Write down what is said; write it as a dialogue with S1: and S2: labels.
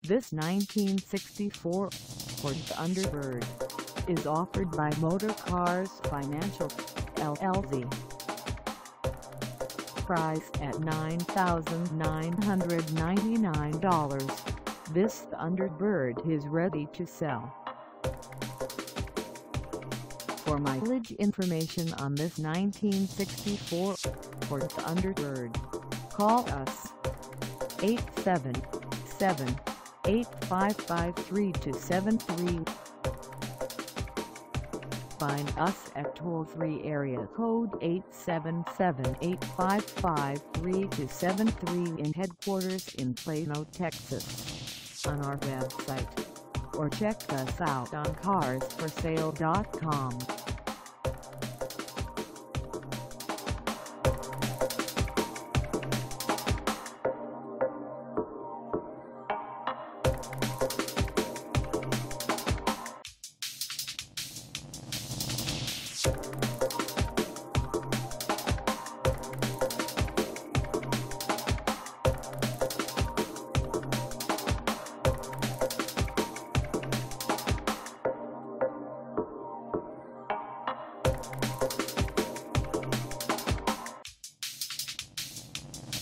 S1: This 1964 Ford Thunderbird is offered by Motorcars Financial, LLC. Priced at $9,999, this Thunderbird is ready to sell. For mileage information on this 1964 Ford Thunderbird, call us 877-855-3273. Find us at toll-free area code 877-855-3273 in headquarters in Plano, Texas, on our website, or check us out on carsforsale.com.